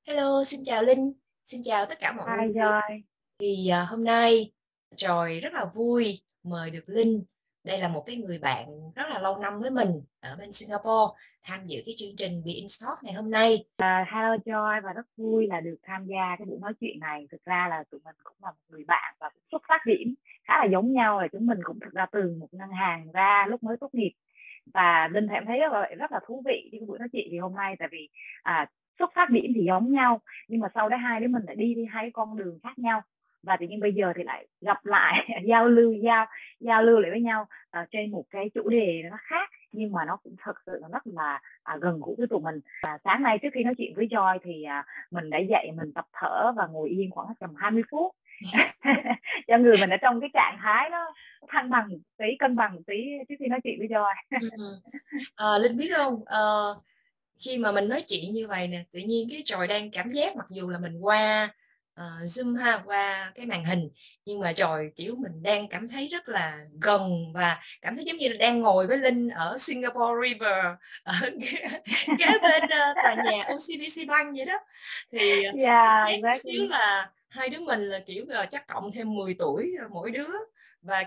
Hello, xin chào Linh, xin chào tất cả mọi người. Hai Joy. Hôm nay Trồi rất là vui mời được Linh. Đây là một cái người bạn rất là lâu năm với mình ở bên Singapore tham dự cái chương trình Be In Stock ngày hôm nay. Hello Joy, và rất vui là được tham gia cái buổi nói chuyện này. Thực ra là tụi mình cũng là một người bạn và cũng xuất phát điểm khá là giống nhau, là chúng mình cũng thực ra từ một ngân hàng ra lúc mới tốt nghiệp. Và Linh thì em thấy rất là thú vị cái buổi nói chuyện thì hôm nay, tại vì xuất phát điểm thì giống nhau, nhưng mà sau đó hai đứa mình lại đi hai con đường khác nhau, và tự nhiên bây giờ thì lại gặp lại giao lưu lại với nhau trên một cái chủ đề nó khác, nhưng mà nó cũng thật sự là rất là gần gũi với tụi mình. Sáng nay trước khi nói chuyện với Joy thì mình đã dậy, mình tập thở và ngồi yên khoảng tầm 20 phút cho người mình ở trong cái trạng thái nó thăng bằng một tí, cân bằng một tí trước khi nói chuyện với Joy. Ừ. Linh biết không, khi mà mình nói chuyện như vậy nè, tự nhiên cái Trồi đang cảm giác mặc dù là mình qua Zoom ha, qua cái màn hình, nhưng mà Trồi kiểu mình đang cảm thấy rất là gần và cảm thấy giống như là đang ngồi với Linh ở Singapore River, ở kế bên tòa nhà OCBC Bank vậy đó. Thì cảm Yeah, giác chút xíu exactly. là hai đứa mình là kiểu chắc cộng thêm 10 tuổi mỗi đứa, và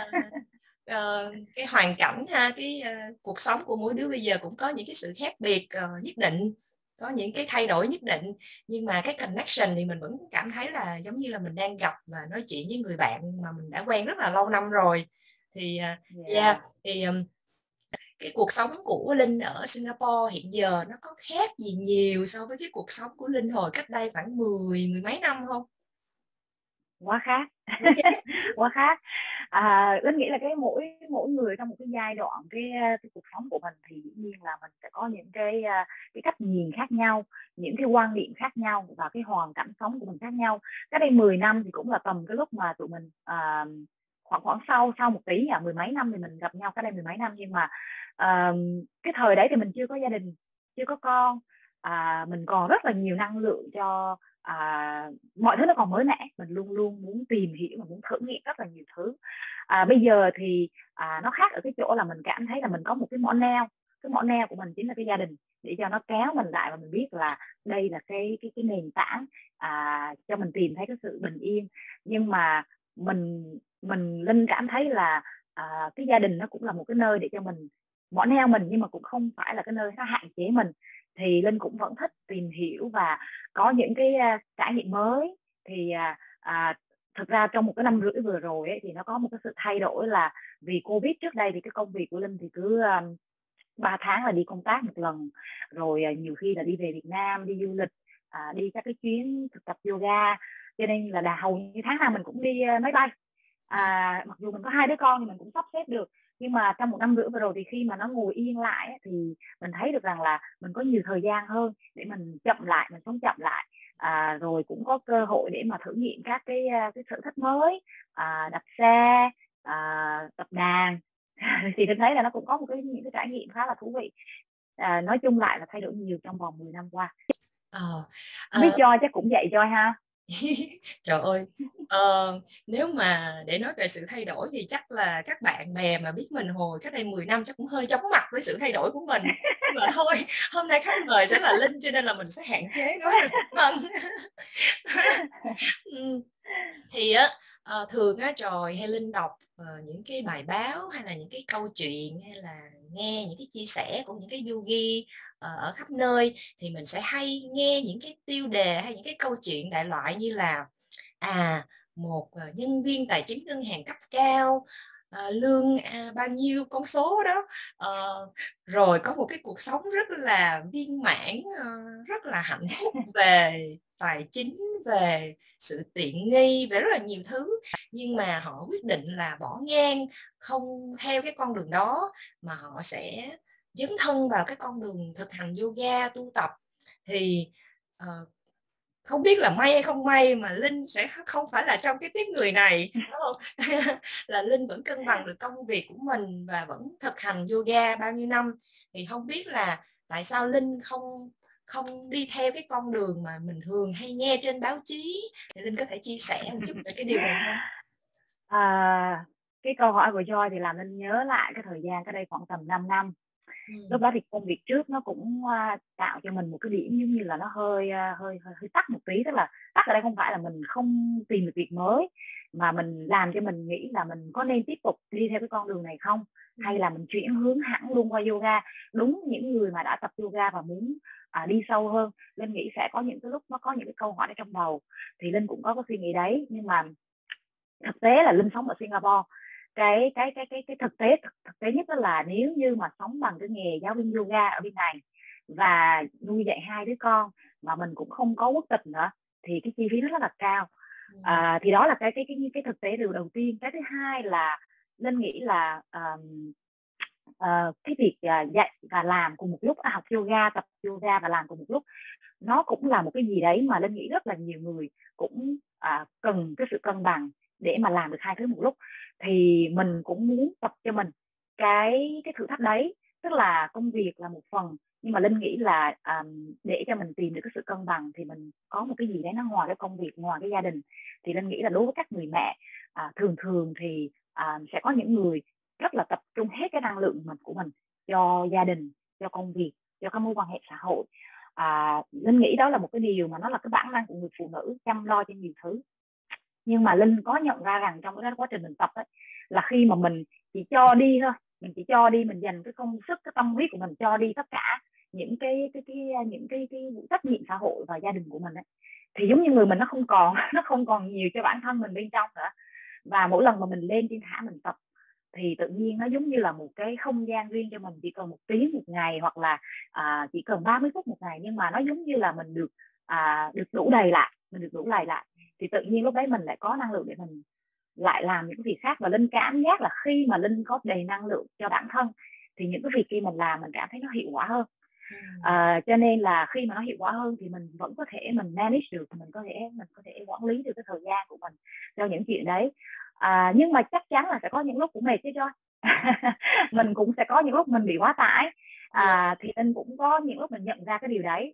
cái hoàn cảnh ha, cuộc sống của mỗi đứa bây giờ cũng có những cái sự khác biệt nhất định, có những cái thay đổi nhất định, nhưng mà cái connection thì mình vẫn cảm thấy là giống như là mình đang gặp và nói chuyện với người bạn mà mình đã quen rất là lâu năm rồi. Thì yeah, Yeah. thì cái cuộc sống của Linh ở Singapore hiện giờ nó có khác gì nhiều so với cái cuộc sống của Linh hồi cách đây khoảng mười mấy năm không? Quá khác. Quá khác. Linh nghĩ là cái mỗi mỗi người trong một cái giai đoạn cái cuộc sống của mình thì dĩ nhiên là mình sẽ có những cái cách nhìn khác nhau, những cái quan điểm khác nhau, và cái hoàn cảnh sống của mình khác nhau. Cái đây 10 năm thì cũng là tầm cái lúc mà tụi mình khoảng khoảng sau sau một tí, mười mấy năm thì mình gặp nhau, cái đây mười mấy năm, nhưng mà à, cái thời đấy thì mình chưa có gia đình, chưa có con, mình còn rất là nhiều năng lượng cho mọi thứ nó còn mới mẻ, mình luôn luôn muốn tìm hiểu và muốn thử nghiệm rất là nhiều thứ. Bây giờ thì nó khác ở cái chỗ là mình cảm thấy là mình có một cái mỏ neo, cái mỏ neo của mình chính là cái gia đình, để cho nó kéo mình lại, và mình biết là đây là cái nền tảng cho mình tìm thấy cái sự bình yên. Nhưng mà mình Linh cảm thấy là cái gia đình nó cũng là một cái nơi để cho mình mỏ neo mình, nhưng mà cũng không phải là cái nơi nó hạn chế mình. Thì Linh cũng vẫn thích tìm hiểu và có những cái trải nghiệm mới. Thì thực ra trong một cái năm rưỡi vừa rồi ấy, thì nó có một cái sự thay đổi là vì Covid. Trước đây thì cái công việc của Linh thì cứ 3 tháng là đi công tác một lần, rồi nhiều khi là đi về Việt Nam đi du lịch, đi các cái chuyến thực tập yoga, cho nên là hầu như tháng nào mình cũng đi máy bay. Mặc dù mình có hai đứa con thì mình cũng sắp xếp được, nhưng mà trong một năm rưỡi vừa rồi thì khi mà nó ngồi yên lại ấy, thì mình thấy được rằng là mình có nhiều thời gian hơn để mình chậm lại, mình sống chậm lại. Rồi cũng có cơ hội để mà thử nghiệm các cái sở thích mới, đạp xe, tập đàn. Thì mình thấy là nó cũng có những cái trải nghiệm khá là thú vị. Nói chung lại là thay đổi nhiều trong vòng 10 năm qua. Ờ, Không biết ờ, Joy chắc cũng vậy Joy ha. Trời ơi, nếu mà để nói về sự thay đổi thì chắc là các bạn bè mà biết mình hồi cách đây 10 năm chắc cũng hơi chóng mặt với sự thay đổi của mình. Nhưng mà thôi, hôm nay khách mời sẽ là Linh cho nên là mình sẽ hạn chế nói về bản thân. Ừ, thì thường á Trồi hay Linh đọc những cái bài báo hay là những cái câu chuyện hay là nghe những cái chia sẻ của những cái yogi ở khắp nơi, thì mình sẽ hay nghe những cái tiêu đề hay những cái câu chuyện đại loại như là một nhân viên tài chính ngân hàng cấp cao, lương bao nhiêu con số đó, rồi có một cái cuộc sống rất là viên mãn, rất là hạnh phúc về tài chính, về sự tiện nghi, về rất là nhiều thứ, nhưng mà họ quyết định là bỏ ngang, không theo cái con đường đó mà họ sẽ dấn thân vào cái con đường thực hành yoga tu tập. Thì không biết là may hay không may mà Linh sẽ không phải là trong cái tiếp người này, đúng không? Là Linh vẫn cân bằng được công việc của mình và vẫn thực hành yoga bao nhiêu năm, thì không biết là tại sao Linh không không đi theo cái con đường mà mình thường hay nghe trên báo chí, thì Linh có thể chia sẻ một chút về cái điều này không? À, cái câu hỏi của Joy thì làm nên nhớ lại cái thời gian cái đây khoảng tầm 5 năm. Lúc đó thì công việc trước nó cũng tạo cho mình một cái điểm giống như là nó hơi tắc một tí, tức là tắc ở đây không phải là mình không tìm được việc mới, mà mình làm cho mình nghĩ là mình có nên tiếp tục đi theo cái con đường này không, hay là mình chuyển hướng hẳn luôn qua yoga. Đúng, những người mà đã tập yoga và muốn đi sâu hơn, Linh nghĩ sẽ có những cái lúc nó có những cái câu hỏi ở trong đầu, thì Linh cũng có cái suy nghĩ đấy. Nhưng mà thực tế là Linh sống ở Singapore, cái thực tế nhất đó là nếu như mà sống bằng cái nghề giáo viên yoga ở bên này và nuôi dạy 2 đứa con mà mình cũng không có quốc tịch nữa thì cái chi phí nó rất là cao. Thì đó là cái thực tế điều đầu tiên. Cái thứ hai là Linh nghĩ là cái việc dạy và làm cùng một lúc, học yoga, tập yoga và làm cùng một lúc, nó cũng là một cái gì đấy mà Linh nghĩ rất là nhiều người cũng cần cái sự cân bằng để mà làm được 2 thứ một lúc. Thì mình cũng muốn tập cho mình cái thử thách đấy, tức là công việc là một phần, nhưng mà Linh nghĩ là để cho mình tìm được cái sự cân bằng thì mình có một cái gì đấy nó ngoài cái công việc, ngoài cái gia đình. Thì Linh nghĩ là đối với các người mẹ thường thường thì sẽ có những người rất là tập trung hết cái năng lượng của mình cho gia đình, cho công việc, cho các mối quan hệ xã hội. Linh nghĩ đó là một cái điều mà nó là cái bản năng của người phụ nữ, chăm lo cho nhiều thứ. Nhưng mà Linh có nhận ra rằng trong cái quá trình mình tập ấy, là khi mà mình chỉ cho đi thôi, mình chỉ cho đi, mình dành cái công sức, cái tâm huyết của mình cho đi tất cả những cái trách nhiệm xã hội và gia đình của mình ấy, thì giống như người mình nó không còn nhiều cho bản thân mình bên trong nữa. Và mỗi lần mà mình lên trên thảm mình tập thì tự nhiên nó giống như là một cái không gian riêng cho mình, chỉ cần 1 tiếng một ngày, hoặc là chỉ cần 30 phút một ngày, nhưng mà nó giống như là mình được đủ đầy lại, thì tự nhiên lúc đấy mình lại có năng lượng để mình lại làm những cái việc khác. Và Linh cảm giác là khi mà Linh có đầy năng lượng cho bản thân thì những cái việc khi mình làm mình cảm thấy nó hiệu quả hơn. Cho nên là khi mà nó hiệu quả hơn thì mình vẫn có thể mình manage được, mình có thể quản lý được cái thời gian của mình cho những chuyện đấy. Nhưng mà chắc chắn là sẽ có những lúc cũng mệt chứ Joy. Mình cũng sẽ có những lúc mình bị quá tải. Thì Linh cũng có những lúc mình nhận ra cái điều đấy.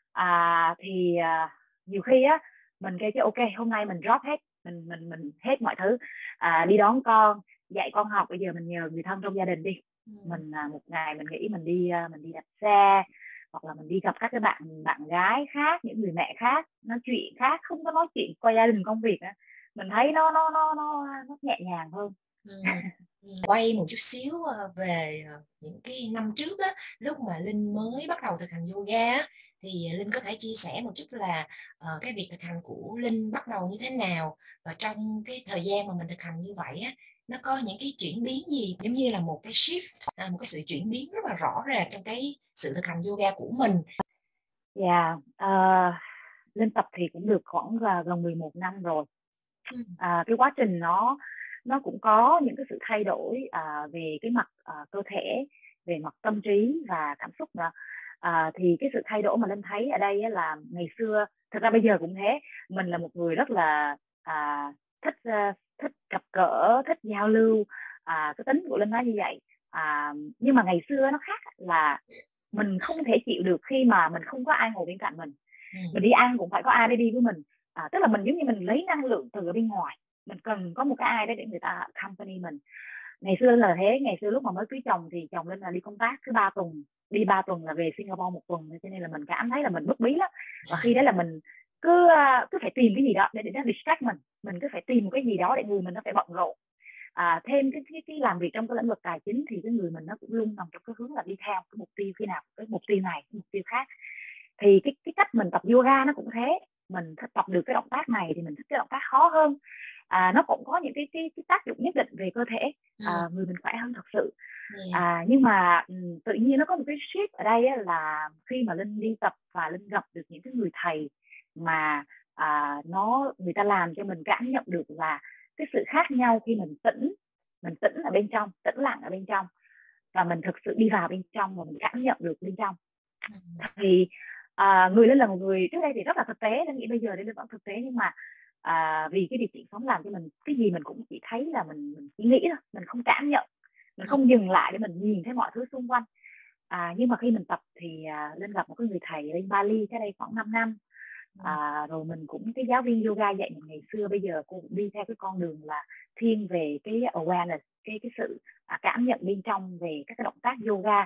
Thì nhiều khi á mình kêu chứ ok, hôm nay mình drop hết, mình hết mọi thứ, đi đón con, dạy con học, bây giờ mình nhờ người thân trong gia đình đi. Mình một ngày mình nghĩ mình đi đạp xe, hoặc là mình đi gặp các cái bạn gái khác, những người mẹ khác, nói chuyện khác, không có nói chuyện qua gia đình công việc á. Mình thấy nó nhẹ nhàng hơn. Quay một chút xíu về những cái năm trước á, lúc mà Linh mới bắt đầu thực hành yoga á, thì Linh có thể chia sẻ một chút là cái việc thực hành của Linh bắt đầu như thế nào, và trong cái thời gian mà mình thực hành như vậy á, nó có những cái chuyển biến gì, giống như là một cái shift, một cái sự chuyển biến rất là rõ ràng trong cái sự thực hành yoga của mình. Linh tập thì cũng được khoảng gần 11 năm rồi. Cái quá trình nó cũng có những cái sự thay đổi về cái mặt cơ thể, về mặt tâm trí và cảm xúc nữa. Thì cái sự thay đổi mà Linh thấy ở đây là ngày xưa, thật ra bây giờ cũng thế, mình là một người rất là thích gặp gỡ, thích giao lưu, cái tính của Linh nói như vậy. Nhưng mà ngày xưa nó khác là mình không thể chịu được khi mà mình không có ai ngồi bên cạnh mình. Mình đi ăn cũng phải có ai để đi với mình. Tức là mình giống như mình lấy năng lượng từ ở bên ngoài, mình cần có một cái ai đấy để người ta accompany mình. Ngày xưa là thế, ngày xưa lúc mà mới cưới chồng thì chồng Linh là đi công tác cứ 3 tuần, đi 3 tuần là về Singapore 1 tuần, cho nên là mình cảm thấy là mình bất bí lắm. Và khi đấy là mình cứ phải tìm cái gì đó để nó distract mình cứ phải tìm một cái gì đó để người mình nó phải bận rộn. Thêm cái làm việc trong cái lĩnh vực tài chính thì cái người mình nó cũng luôn nằm trong cái hướng là đi theo cái mục tiêu, khi nào cái mục tiêu này, cái mục tiêu khác. Thì cái cách mình tập yoga nó cũng thế, mình tập được cái động tác này thì mình thích cái động tác khó hơn. Nó cũng có những cái tác dụng nhất định về cơ thể, người mình khỏe hơn thật sự. Nhưng mà tự nhiên nó có một cái shift ở đây là khi mà Linh đi tập và Linh gặp được những cái người thầy mà người ta làm cho mình cảm nhận được là cái sự khác nhau khi mình tĩnh ở bên trong, tĩnh lặng ở bên trong, và mình thực sự đi vào bên trong và mình cảm nhận được bên trong. Thì người Linh là một người trước đây thì rất là thực tế, Linh nghĩ bây giờ Linh vẫn thực tế, nhưng mà vì cái điều kiện sống làm cho mình cái gì mình cũng chỉ thấy là mình chỉ nghĩ thôi, mình không cảm nhận, mình không dừng lại để mình nhìn thấy mọi thứ xung quanh. Nhưng mà khi mình tập thì Linh gặp một cái người thầy ở bên Bali cách đây khoảng 5 năm. Rồi mình cũng, cái giáo viên yoga dạy mình ngày xưa, bây giờ cô cũng đi theo cái con đường là thiên về cái awareness, cái sự cảm nhận bên trong về các cái động tác yoga.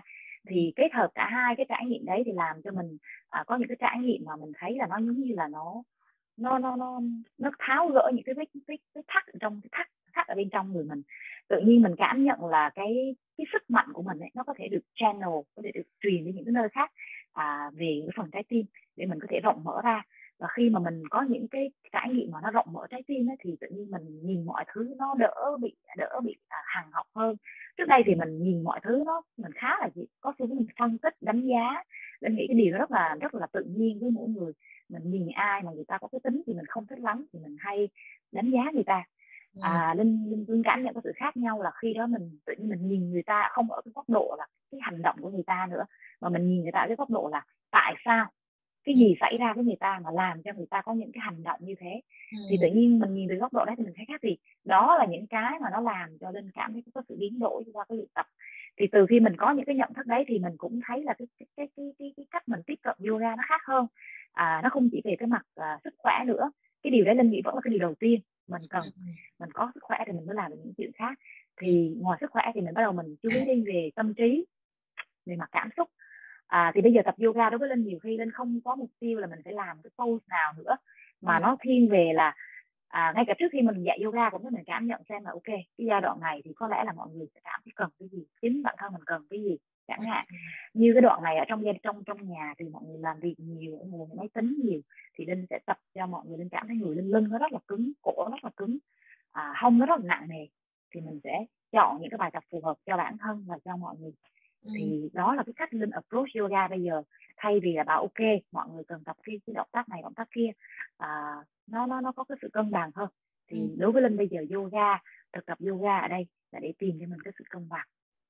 Thì kết hợp cả hai cái trải nghiệm đấy thì làm cho mình có những cái trải nghiệm mà mình thấy là nó giống như là nó tháo gỡ những cái thắt ở trong cái thắt ở bên trong người mình. Tự nhiên mình cảm nhận là cái sức mạnh của mình ấy, nó có thể được channel, có thể được truyền đến những cái nơi khác về cái phần trái tim để mình có thể rộng mở ra. Và khi mà mình có những cái trải nghiệm mà nó rộng mở trái tim ấy, thì tự nhiên mình nhìn mọi thứ nó đỡ bị hằn học hơn. Trước đây thì mình nhìn mọi thứ mình khá là có xu hướng mình phân tích đánh giá. Linh nghĩ cái điều đó rất là tự nhiên với mỗi người. Mình nhìn ai mà người ta có cái tính thì mình không thích lắm thì mình hay đánh giá người ta. Linh cảm nhận có sự khác nhau là khi đó mình tự nhiên mình nhìn người ta không ở cái góc độ là cái hành động của người ta nữa, mà mình nhìn người ta ở cái góc độ là tại sao, cái gì xảy ra với người ta mà làm cho người ta có những cái hành động như thế. Thì tự nhiên mình nhìn từ góc độ đó thì mình thấy khác. Thì đó là những cái mà nó làm cho Linh cảm thấy có sự biến đổi qua cái luyện tập. Thì từ khi mình có những cái nhận thức đấy thì mình cũng thấy là cái cách mình tiếp cận yoga nó khác hơn. Nó không chỉ về cái mặt sức khỏe nữa. Cái điều đấy Linh nghĩ vẫn là cái điều đầu tiên mình cần. Mình có sức khỏe thì mình mới làm được những chuyện khác. Thì ngoài sức khỏe thì mình bắt đầu mình chú ý đến về tâm trí, về mặt cảm xúc. Thì bây giờ tập yoga đối với Linh nhiều khi Linh không có mục tiêu là mình phải làm cái pose nào nữa, mà nó thiên về là ngay cả trước khi mình dạy yoga cũng mình cảm nhận xem là ok, cái giai đoạn này thì có lẽ là mọi người sẽ cảm thấy cần cái gì, chính bản thân mình cần cái gì. Chẳng hạn như cái đoạn này ở trong nhà thì mọi người làm việc nhiều, ngồi máy tính nhiều, thì Linh sẽ tập cho mọi người. Linh cảm thấy người lưng nó rất là cứng, cổ nó rất là cứng, hông nó rất là nặng nề, thì mình sẽ chọn những cái bài tập phù hợp cho bản thân và cho mọi người. Thì đó là cái cách Linh approach yoga bây giờ. Thay vì là bảo ok mọi người cần tập cái động tác này động tác kia, nó có cái sự cân bằng hơn. Thì đối với Linh bây giờ yoga, thực tập yoga ở đây là để tìm cho mình cái sự cân bằng.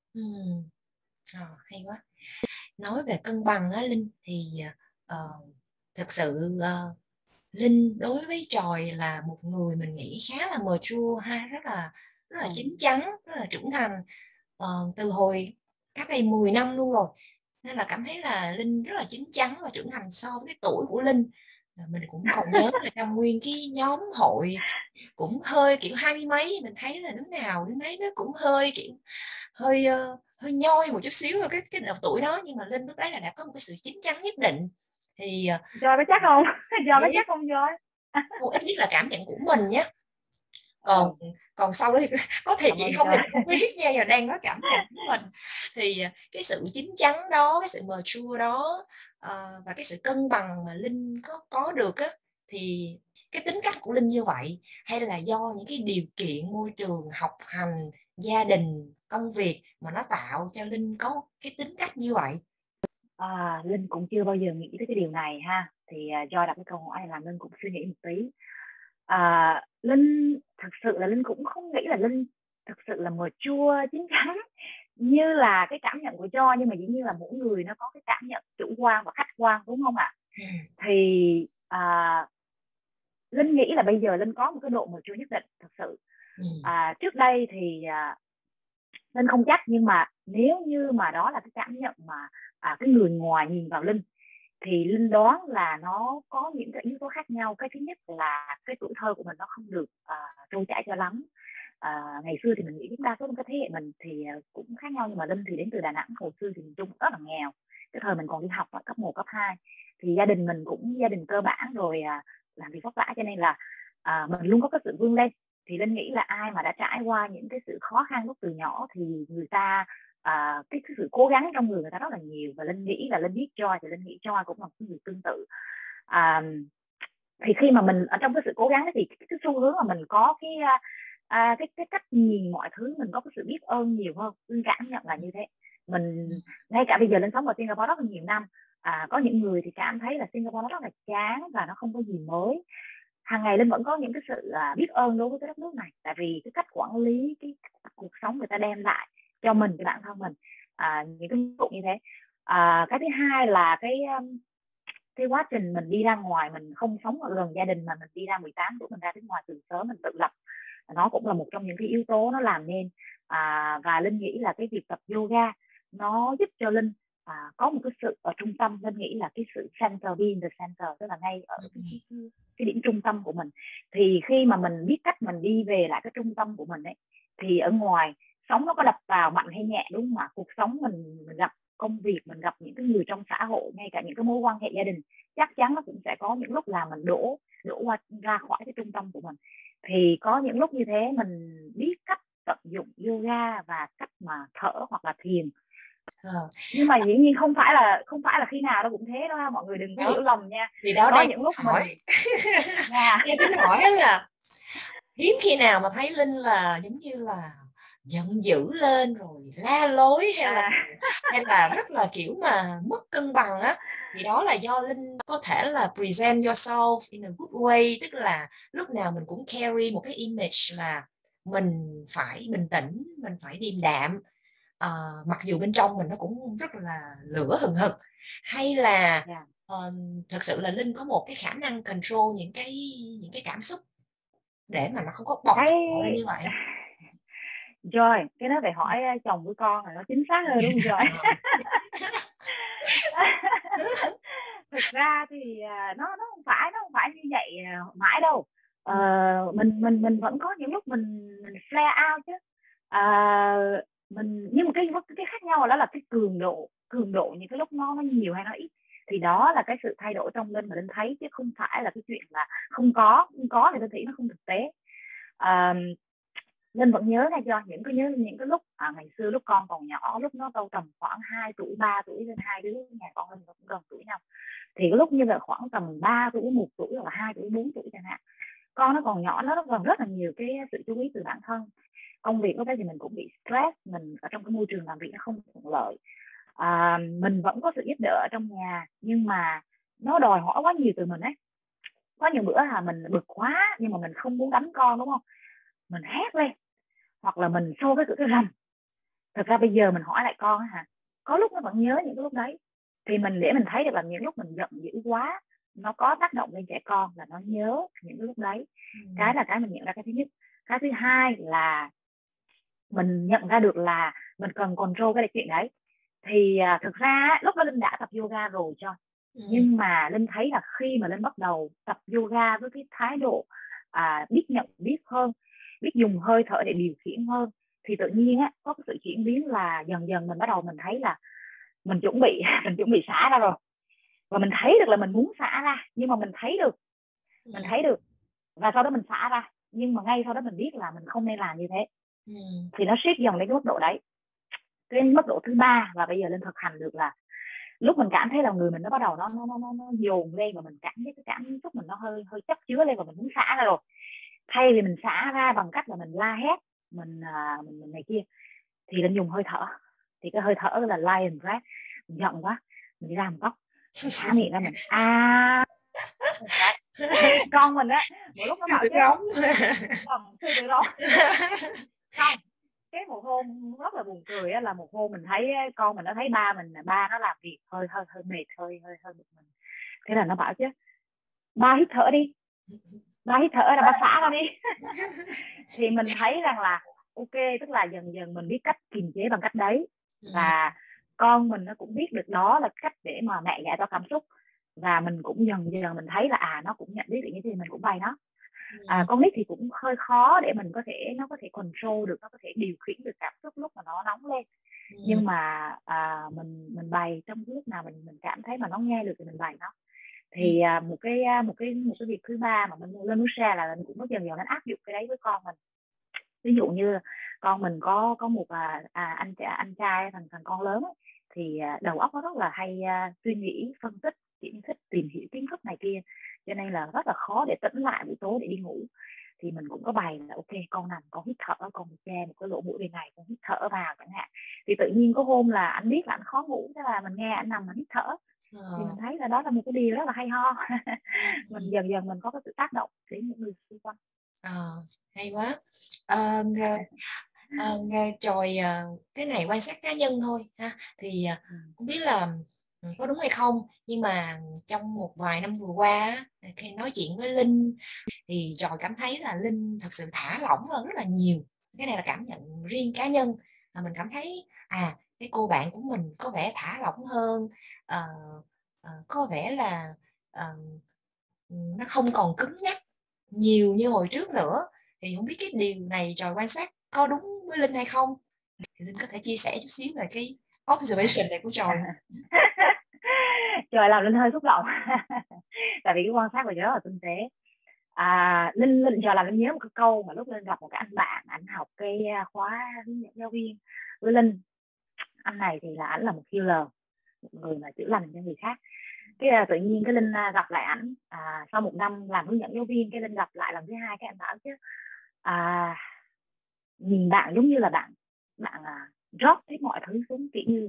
Hay quá. Nói về cân bằng á Linh, thì thực sự Linh đối với Tròi là một người mình nghĩ khá là mature ha, rất là chín chắn, rất là trưởng thành, từ hồi cách đây 10 năm luôn rồi, nên là cảm thấy là Linh rất là chín chắn và trưởng thành so với cái tuổi của Linh. Mình cũng còn nhớ là trong nguyên cái nhóm hội cũng hơi kiểu 20 mấy, mình thấy là đứa nào đứa nấy nó cũng hơi kiểu hơi nhoi một chút xíu ở cái độ tuổi đó, nhưng mà Linh lúc đấy là đã có một cái sự chín chắn nhất định. Thì Joy có chắc không? Joy có chắc không Joy? Ít nhất là cảm nhận của mình nhé. Còn sau đó thì có thể chị không biết nha, giờ đang nói cảm nhận của mình. Thì cái sự chín chắn đó, cái sự mature đó, và cái sự cân bằng mà Linh có được á, thì cái tính cách của Linh như vậy, hay là do những cái điều kiện môi trường học hành, gia đình, công việc mà nó tạo cho Linh có cái tính cách như vậy? Linh cũng chưa bao giờ nghĩ tới cái điều này ha. Thì Joy đặt cái câu hỏi này làm Linh cũng suy nghĩ một tí. Linh thực sự là Linh cũng không nghĩ là Linh thực sự là mature chín chắn như là cái cảm nhận của Joy, nhưng mà dĩ nhiên là mỗi người nó có cái cảm nhận chủ quan và khách quan, đúng không ạ? Thì Linh nghĩ là bây giờ Linh có một cái độ mature nhất định thực sự. Trước đây thì Linh không chắc, nhưng mà nếu như mà đó là cái cảm nhận mà cái người ngoài nhìn vào Linh, thì Linh đoán là nó có những cái yếu tố khác nhau. Cái thứ nhất là cái tuổi thơ của mình nó không được trôi chảy cho lắm. Ngày xưa thì mình nghĩ đa số cái thế hệ mình thì cũng khác nhau, nhưng mà Linh thì đến từ Đà Nẵng, hồi xưa thì miền Trung rất là nghèo. Cái thời mình còn đi học ở cấp 1, cấp 2 thì gia đình mình cũng gia đình cơ bản rồi, làm việc vất vả, cho nên là mình luôn có cái sự vươn lên. Thì Linh nghĩ là ai mà đã trải qua những cái sự khó khăn lúc từ nhỏ thì người ta cái sự cố gắng trong người ta rất là nhiều. Và Linh nghĩ là Linh biết Joy thì Linh nghĩ Joy cũng là một người tương tự. Thì khi mà mình ở trong cái sự cố gắng thì cái xu hướng là mình có cái cách nhìn mọi thứ, mình có cái sự biết ơn nhiều hơn. Linh cảm nhận là như thế. Mình ngay cả bây giờ Linh sống ở Singapore rất là nhiều năm, có những người thì cảm thấy là Singapore nó rất là chán và nó không có gì mới. Hàng ngày Linh vẫn có những cái sự biết ơn đối với cái đất nước này, tại vì cái cách quản lý, cái cuộc sống người ta đem lại cho mình, cái bản thân mình, những cái vụ như thế. Cái thứ hai là cái quá trình mình đi ra ngoài, mình không sống ở gần gia đình mà mình đi ra 18 tuổi mình ra bên ngoài từ sớm, mình tự lập, nó cũng là một trong những cái yếu tố nó làm nên. Và Linh nghĩ là cái việc tập yoga nó giúp cho Linh có một cái sự ở trung tâm. Linh nghĩ là cái sự center, being the center, tức là ngay ở cái điểm trung tâm của mình. Thì khi mà mình biết cách mình đi về lại cái trung tâm của mình ấy, thì ở ngoài sống nó có đập vào mạnh hay nhẹ, đúng không ạ? Cuộc sống mình gặp công việc, mình gặp những cái người trong xã hội, ngay cả những cái mối quan hệ gia đình, chắc chắn nó cũng sẽ có những lúc là mình đổ ra khỏi cái trung tâm của mình. Thì có những lúc như thế mình biết cách tận dụng yoga và cách mà thở hoặc là thiền. Nhưng mà dĩ nhiên không phải là khi nào nó cũng thế đâu ha, mọi người đừng có hiểu lầm nha. Thì đó có đây những lúc hỏi mình nghe tính hỏi là hiếm khi nào mà thấy Linh là giống như là giận dữ lên rồi la lối hay là rất là kiểu mà mất cân bằng á, thì đó là do Linh có thể là present yourself in a good way, tức là lúc nào mình cũng carry một cái image là mình phải bình tĩnh, mình phải điềm đạm, mặc dù bên trong mình nó cũng rất là lửa hừng hực, hay là thực sự là Linh có một cái khả năng control những cái cảm xúc để mà nó không có bộc lộ ra như vậy? Rồi, cái đó phải hỏi chồng với con là nó chính xác hơn đúng không rồi? Thực ra thì nó không phải như vậy mãi đâu. Mình vẫn có những lúc mình flare out chứ. Nhưng mà cái khác nhau đó là cái cường độ những cái lúc nó nhiều hay nó ít, thì đó là cái sự thay đổi trong Linh mà Linh thấy, chứ không phải là cái chuyện là không có thì tôi nghĩ nó không thực tế. Linh vẫn nhớ ngay cho những cái lúc ngày xưa lúc con còn nhỏ, lúc nó đâu tầm khoảng 2 tuổi 3 tuổi, lên hai đứa nhà con Linh cũng gần tuổi nhau, thì cái lúc như là khoảng tầm 3 tuổi 1 tuổi hoặc là 2 tuổi 4 tuổi chẳng hạn, con nó còn nhỏ, nó còn rất là nhiều cái sự chú ý từ bản thân. Công việc lúc đấy thì mình cũng bị stress, mình ở trong cái môi trường làm việc nó không thuận lợi, mình vẫn có sự giúp đỡ ở trong nhà, nhưng mà nó đòi hỏi quá nhiều từ mình ấy. Có nhiều bữa là mình bực quá nhưng mà mình không muốn đánh con, đúng không, mình hét lên hoặc là mình xô cái cửa cái rầm. Thực ra bây giờ mình hỏi lại con có lúc nó vẫn nhớ những cái lúc đấy, thì để mình thấy được là những lúc mình giận dữ quá nó có tác động lên trẻ con, là nó nhớ những cái lúc đấy. Cái là cái mình nhận ra cái thứ nhất. Cái thứ hai là mình nhận ra được là mình cần control cái chuyện đấy. Thì thực ra lúc đó Linh đã tập yoga rồi cho, nhưng mà Linh thấy là khi mà Linh bắt đầu tập yoga với cái thái độ biết nhận biết hơn, biết dùng hơi thở để điều khiển hơn, thì tự nhiên có cái sự chuyển biến là dần dần mình bắt đầu mình thấy là mình chuẩn bị xả ra rồi, và mình thấy được là mình muốn xả ra, nhưng mà mình thấy được và sau đó mình xả ra, nhưng mà ngay sau đó mình biết là mình không nên làm như thế. Thì nó shift dần đến cái mức độ đấy. Cái mức độ thứ ba, và bây giờ Linh thực hành được là lúc mình cảm thấy là người mình nó bắt đầu nó dồn lên, và mình cảm thấy cái cảm xúc mình nó hơi chất chứa lên và mình muốn xả ra rồi, thay vì mình xả ra bằng cách là mình la hét, mình này kia, thì Linh dùng hơi thở. Thì cái hơi thở là lion breath. Mình giận quá mình đi ra một góc, mình xả miệng ra, mình con mình á một lúc nó bảo chứ sư tử rống không. Cái một hôm rất là buồn cười là một hôm mình thấy con mình nó thấy ba nó làm việc hơi mệt, hơi bực mình, thế là nó bảo chứ ba hít thở đi, ba hít thở là ba xả ra đi. Thì mình thấy rằng là ok, tức là dần dần mình biết cách kiềm chế bằng cách đấy, và con mình nó cũng biết được đó là cách để mà mẹ giải tỏa cảm xúc, và mình cũng dần dần mình thấy là nó cũng nhận biết được như thế, mình cũng bày nó. Con nít thì cũng hơi khó để mình nó có thể control được, nó có thể điều khiển được cảm xúc lúc mà nó nóng lên. Nhưng mà mình bày trong lúc nào mình cảm thấy mà nó nghe được thì mình bày nó. Thì một cái việc thứ ba mà mình lên muốn share là mình cũng có dần dần áp dụng cái đấy với con mình. Ví dụ như con mình có một anh trai, thằng con lớn ấy, thì đầu óc nó rất là hay suy nghĩ, phân tích, kiểm thích, tìm hiểu kiến thức này kia, cho nên là rất là khó để tỉnh lại buổi tối để đi ngủ. Thì mình cũng có bày là ok, con nằm con hít thở, con che một cái lỗ mũi bên này, con hít thở vào chẳng hạn. Thì tự nhiên có hôm là anh biết là anh khó ngủ, thế là mình nghe anh nằm mình hít thở, thì mình thấy là đó là một cái điều rất là hay ho. Mình dần dần mình có cái sự tác động đến những người xung quanh. Hay quá. Rồi cái này quan sát cá nhân thôi ha, thì không biết là có đúng hay không, nhưng mà trong một vài năm vừa qua khi nói chuyện với Linh thì Trồi cảm thấy là Linh thật sự thả lỏng hơn rất là nhiều. Cái này là cảm nhận riêng cá nhân, mình cảm thấy cái cô bạn của mình có vẻ thả lỏng hơn, có vẻ là nó không còn cứng nhắc nhiều như hồi trước nữa. Thì không biết cái điều này Trồi quan sát có đúng với Linh hay không, thì Linh có thể chia sẻ chút xíu về cái observation này của Tròi. Trời, làm Linh hơi xúc động. Tại vì cái quan sát của chị rất là tinh tế. Linh giờ làm Linh nhớ một cái câu mà lúc Linh gặp một cái anh bạn, anh học cái khóa hướng dẫn giáo viên với Linh. Anh này thì là anh là một healer, một người mà chữa lành cho người khác. Cái tự nhiên cái Linh gặp lại ảnh sau 1 năm làm hướng dẫn giáo viên, cái Linh gặp lại lần thứ 2, cái anh bảo chứ nhìn bạn giống như là bạn drop hết mọi thứ xuống, kiểu như là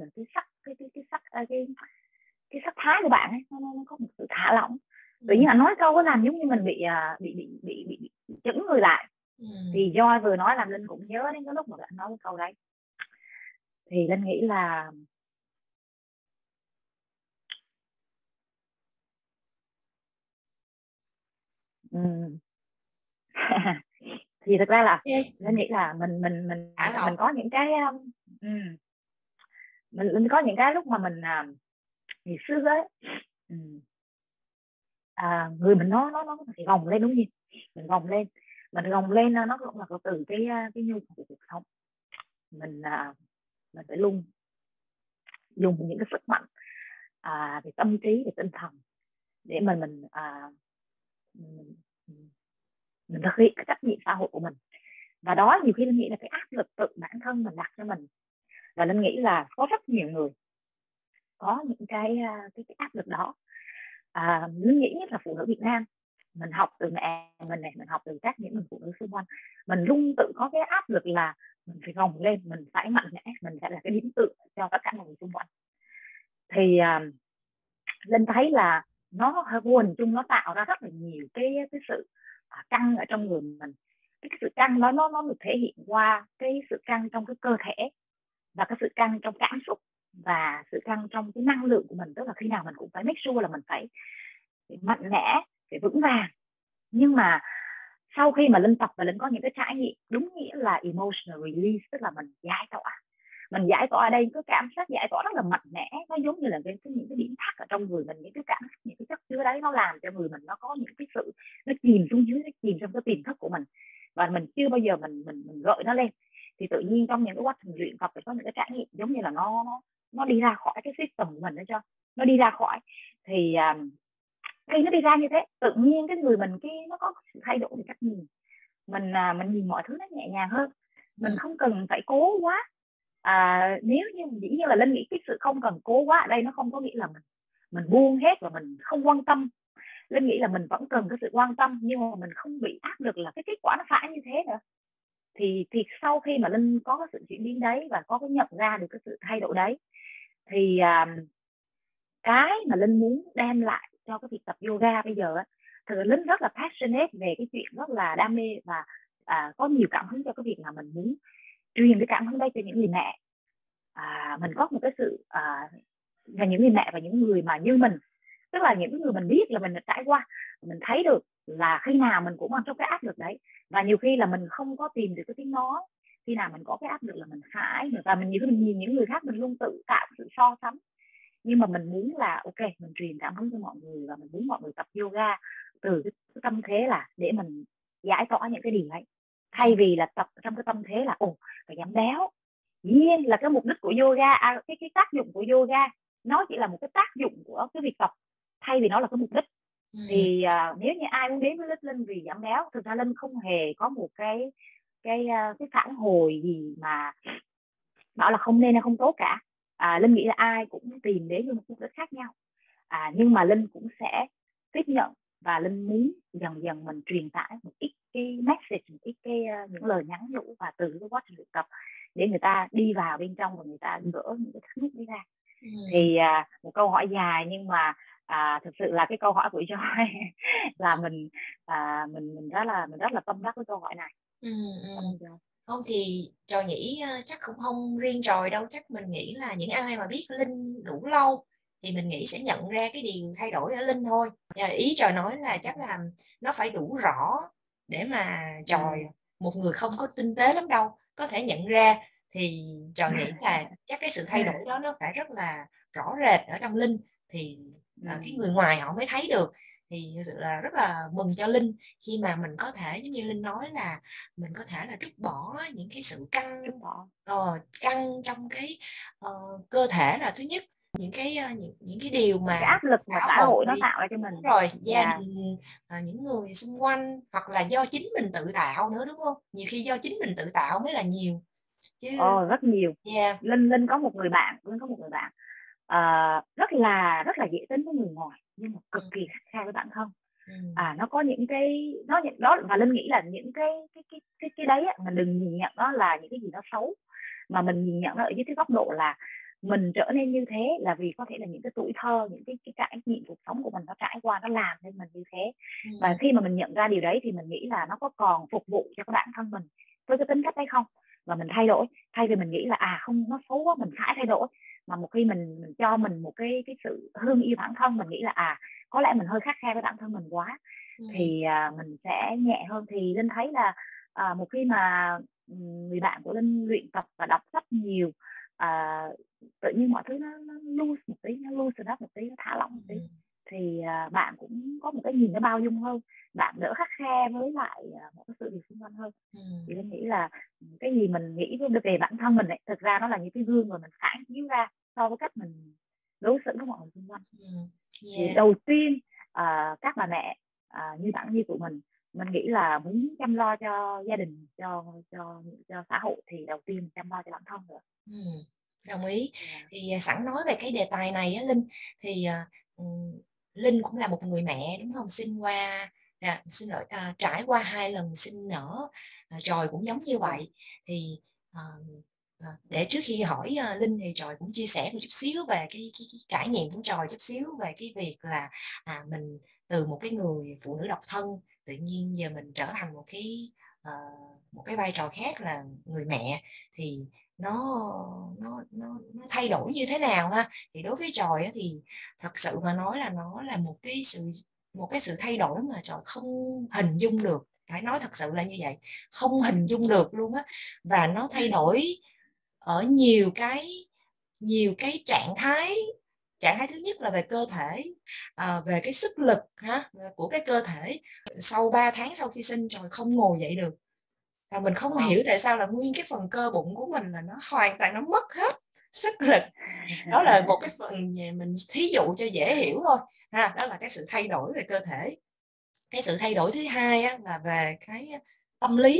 cái sắc thái của bạn ấy nó có một sự thả lỏng. Tự nhiên anh nói câu có làm giống như mình bị chững người lại. Thì Joy vừa nói làm Linh cũng nhớ đến cái lúc mà anh nói cái câu đấy. Thì Linh nghĩ là thì thực ra là Linh nghĩ là mình có những cái mình có những cái lúc mà mình ngày xưa ấy người mình nó phải gồng lên, đúng không? Mình gồng lên nó cũng là từ cái nhu cầu của cuộc sống. Mình phải luôn dùng những cái sức mạnh về tâm trí, về tinh thần để mình thực hiện cái trách nhiệm xã hội của mình. Và đó nhiều khi Linh nghĩ là cái áp lực tự bản thân mình đặt cho mình. Và Linh nghĩ là có rất nhiều người có những cái áp lực đó. Linh nghĩ nhất là phụ nữ Việt Nam, mình học từ mẹ mình này, mình học từ các những người phụ nữ xung quanh, mình luôn tự có cái áp lực là mình phải gồng lên, mình phải mạnh mẽ, mình phải là cái điểm tựa cho tất cả mọi người xung quanh. Thì Linh thấy là nó vô hình chung nó tạo ra rất là nhiều cái sự căng ở trong người mình. Cái sự căng đó nó được thể hiện qua cái sự căng trong cái cơ thể, và cái sự căng trong cảm xúc, và sự căng trong cái năng lượng của mình. Tức là khi nào mình cũng phải make sure là mình phải mạnh mẽ, phải vững vàng. Nhưng mà sau khi mà Linh tập và Linh có những cái trải nghiệm đúng nghĩa là emotional release, tức là mình giải tỏa. Mình giải tỏa ở đây có cảm giác giải tỏa rất là mạnh mẽ, nó giống như là những cái điểm thắt ở trong người mình, những cái cảm xúc, những cái chất chứa đấy nó làm cho người mình nó có những cái sự nó chìm xuống dưới, nó chìm trong cái tiềm thức của mình, và mình chưa bao giờ mình gợi nó lên. Thì tự nhiên trong những cái quá trình luyện tập phải có những cái trải nghiệm giống như là nó đi ra khỏi cái system của mình đó, cho nó đi ra khỏi. Thì khi nó đi ra như thế, tự nhiên cái người mình nó có sự thay đổi về cách nhìn. Mình nhìn mọi thứ nó nhẹ nhàng hơn, mình không cần phải cố quá. Nếu như dĩ nhiên là Linh nghĩ cái sự không cần cố quá ở đây nó không có nghĩa là mình buông hết và mình không quan tâm. Linh nghĩ là mình vẫn cần cái sự quan tâm, nhưng mà mình không bị áp lực là cái kết quả nó phải như thế nữa. Thì sau khi mà Linh có cái sự chuyển biến đấy và có cái nhận ra được cái sự thay đổi đấy, thì cái mà Linh muốn đem lại cho cái việc tập yoga bây giờ thì Linh rất là passionate về cái chuyện, rất là đam mê và có nhiều cảm hứng cho cái việc là mình muốn truyền cái cảm hứng đây cho những người mẹ. Mình có một cái sự và những người mẹ và những người mà như mình, tức là những người mình biết là mình đã trải qua, mình thấy được là khi nào mình cũng mang trong cái áp lực đấy, và nhiều khi là mình không có tìm được cái tiếng nói. Khi nào mình có cái áp lực là mình phải, và mình nhiều khi mình nhìn những người khác mình luôn tự tạo sự so sánh. Nhưng mà mình muốn là ok, mình truyền cảm hứng cho mọi người, và mình muốn mọi người tập yoga từ cái tâm thế là để mình giải tỏa những cái điều ấy, thay vì là tập trong cái tâm thế là phải giảm béo. Dĩ nhiên là cái mục đích của yoga, cái tác dụng của yoga nó chỉ là một cái tác dụng của cái việc tập, thay vì nó là cái mục đích. Thì nếu như ai muốn đến với Linh vì giảm béo, thực ra Linh không hề có một cái phản hồi gì mà bảo là không nên hay không tốt cả. Linh nghĩ là ai cũng tìm đến với một mục đích khác nhau, nhưng mà Linh cũng sẽ tiếp nhận, và Linh muốn dần dần mình truyền tải một ít cái message, một ít những lời nhắn nhủ, và từ cái quá trình luyện tập để người ta đi vào bên trong và người ta gỡ những cái thắc mắc đấy ra. Thì một câu hỏi dài, nhưng mà thực sự là cái câu hỏi của Joy là mình rất là tâm đắc với câu hỏi này. Không thì Tròi nghĩ chắc cũng không riêng Tròi đâu, chắc mình nghĩ là những ai mà biết Linh đủ lâu thì mình nghĩ sẽ nhận ra cái điều thay đổi ở Linh thôi. Ý Tròi nói là chắc là nó phải đủ rõ để mà Tròi, một người không có tinh tế lắm đâu, có thể nhận ra. Thì Tròi nghĩ là chắc cái sự thay đổi đó nó phải rất là rõ rệt ở trong Linh thì cái người ngoài họ mới thấy được. thì thực sự là rất là mừng cho Linh khi mà mình có thể giống như Linh nói là mình có thể là trút bỏ những cái sự căng căng trong cái cơ thể là thứ nhất, những cái những cái điều mà cái áp lực mà xã xã hội hội nó tạo ra cho đúng mình. rồi, gia Dạ. đình, những người xung quanh, hoặc là do chính mình tự tạo nữa, đúng không? Nhiều khi do chính mình tự tạo mới là nhiều chứ. Rất nhiều. Yeah. Linh có một người bạn, rất là dễ tính với người ngoài, nhưng mà cực kỳ khắt khe với bản thân. Nó có những cái đó, và Linh nghĩ là những cái đấy á, mình đừng nhìn nhận đó là những cái gì nó xấu, mà mình nhìn nhận nó ở dưới cái góc độ là mình trở nên như thế là vì có thể là những cái tuổi thơ, những cái trải nghiệm cuộc sống của mình nó trải qua, nó làm nên mình như thế. Và khi mà mình nhận ra điều đấy thì mình nghĩ là nó có còn phục vụ cho cái bản thân mình với cái tính cách đấy không, và mình thay đổi, thay vì mình nghĩ là không, nó xấu quá mình phải thay đổi, mà một khi mình cho mình một cái sự thương yêu bản thân, mình nghĩ là có lẽ mình hơi khắt khe với bản thân mình quá, thì mình sẽ nhẹ hơn. Thì Linh thấy là một khi mà người bạn của Linh luyện tập và đọc sách nhiều, tự nhiên mọi thứ nó loose một tí, nó loosen up một tí, nó thả lỏng một tí, thì bạn cũng có một cái nhìn nó bao dung hơn, bạn đỡ khắt khe với lại một cái sự việc xung quanh hơn. Thì Linh nghĩ là cái gì mình nghĩ về bản thân mình ấy, thực ra nó là những cái gương mà mình phản chiếu ra so với cách mình đối xử với mọi người xung quanh. Thì đầu tiên các bà mẹ như bạn như tụi mình nghĩ là muốn chăm lo cho gia đình, cho xã hội, thì đầu tiên chăm lo cho bản thân nữa. Đồng ý. Thì sẵn nói về cái đề tài này á Linh, thì Linh cũng là một người mẹ đúng không? Trải qua 2 lần sinh nở, Trồi cũng giống như vậy. Thì để trước khi hỏi Linh thì Trồi cũng chia sẻ một chút xíu về cái trải nghiệm của Trồi chút xíu về cái việc là mình từ một cái người phụ nữ độc thân tự nhiên giờ mình trở thành một cái vai trò khác là người mẹ, thì nó thay đổi như thế nào ha. Thì đối với Trồi thì thật sự mà nói là nó là một cái sự thay đổi mà Trồi không hình dung được, phải nói thật sự là như vậy, không hình dung được luôn á. Và nó thay đổi ở nhiều cái trạng thái thứ nhất là về cơ thể, về cái sức lực của cái cơ thể. Sau 3 tháng sau khi sinh Trồi không ngồi dậy được, và mình không hiểu tại sao là nguyên cái phần cơ bụng của mình là nó hoàn toàn nó mất hết sức lực. Đó là một cái phần mình thí dụ cho dễ hiểu thôi đó là cái sự thay đổi về cơ thể. Cái sự thay đổi thứ hai là về cái tâm lý.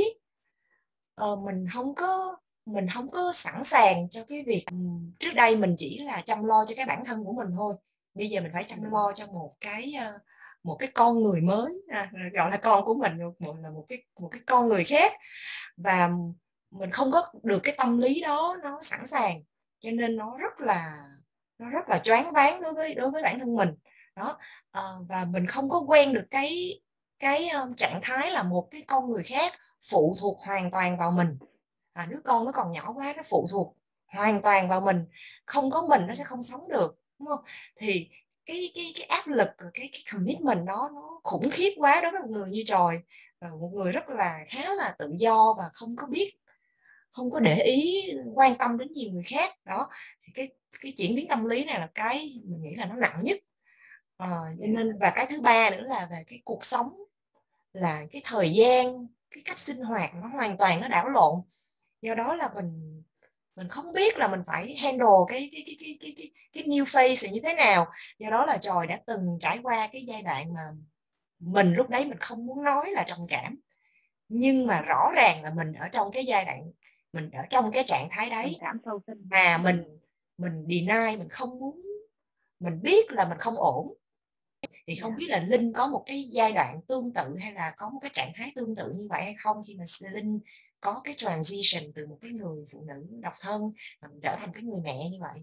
Mình không có sẵn sàng cho cái việc trước đây mình chỉ là chăm lo cho cái bản thân của mình thôi, bây giờ mình phải chăm lo cho một cái con người mới, gọi là con của mình là một cái con người khác, và mình không có được cái tâm lý đó nó sẵn sàng, cho nên nó rất là choáng váng đối với bản thân mình đó. Và mình không có quen được cái trạng thái là một cái con người khác phụ thuộc hoàn toàn vào mình. Đứa con nó còn nhỏ quá, nó phụ thuộc hoàn toàn vào mình, không có mình nó sẽ không sống được, đúng không? Thì cái áp lực, cái commitment đó nó khủng khiếp quá đối với một người như Trồi, một người rất là khá là tự do và không có để ý quan tâm đến nhiều người khác đó. Thì cái chuyển biến tâm lý này là cái mình nghĩ là nó nặng nhất. Cho nên và cái thứ ba nữa là về cái cuộc sống, là cái thời gian, cái cách sinh hoạt nó hoàn toàn nó đảo lộn. Do đó là mình không biết là mình phải handle cái new phase như thế nào. Do đó là Trồi đã từng trải qua cái giai đoạn mà mình lúc đấy mình không muốn nói là trầm cảm, nhưng mà rõ ràng là mình ở trong cái giai đoạn, mình ở trong cái trạng thái đấy mà mình deny, mình không muốn, mình biết là mình không ổn. Thì không biết là Linh có một cái giai đoạn tương tự hay là có một cái trạng thái tương tự như vậy hay không, khi mà Linh có cái transition từ một cái người phụ nữ độc thân trở thành cái người mẹ như vậy.